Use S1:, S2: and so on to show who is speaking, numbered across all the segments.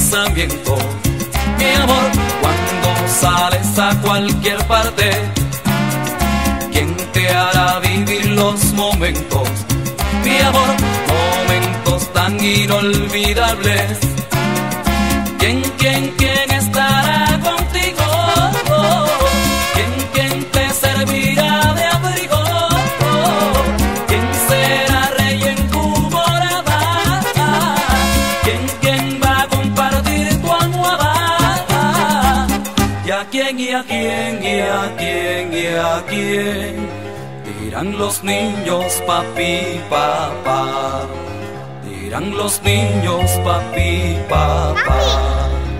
S1: pensamiento. Mi amor, cuando sales a cualquier parte, ¿quién te hará vivir los momentos? Mi amor, momentos tan inolvidables. ¿Quién estará contigo? ¿Quién te servirá de abrigo? ¿Quién será rey en tu morada? ¿Quién va a compartir tu almohada? ¿Y a quién, y a quién, y a quién, y a quién dirán los niños papi, papá? Dirán los niños papi, papá.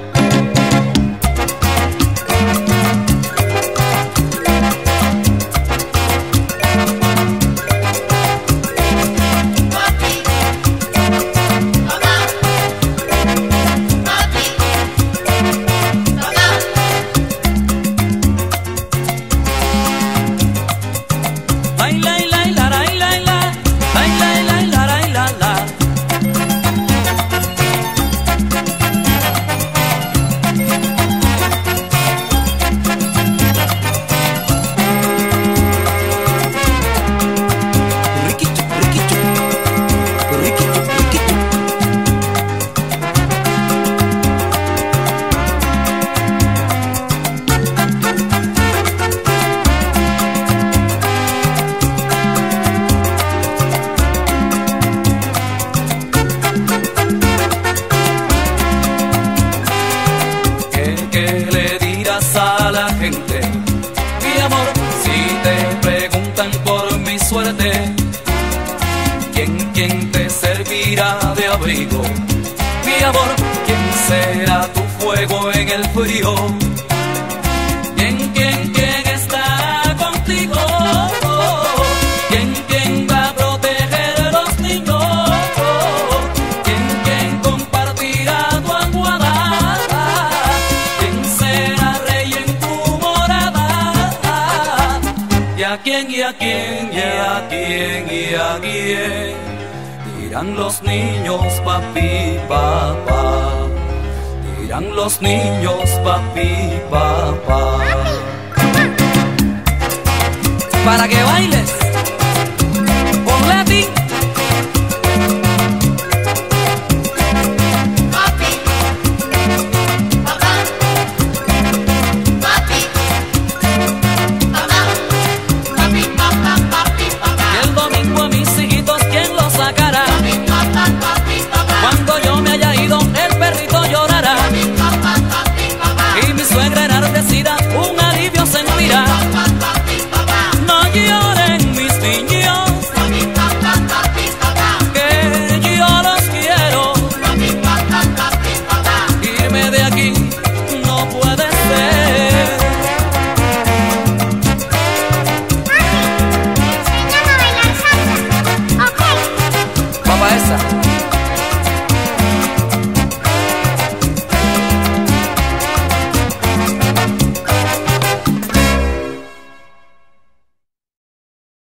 S1: ¿Quién te servirá de abrigo? Mi amor, ¿quién será tu fuego en el frío? ¿Quién estará contigo? ¿Quién va a proteger los niños? ¿Quién compartirá tu almohada? ¿Quién será rey en tu morada? ¿Y a quién, y a quién, y a quién, y a quién dirán los niños papi, papá? Dirán los niños papi, papá.
S2: Para que bailes.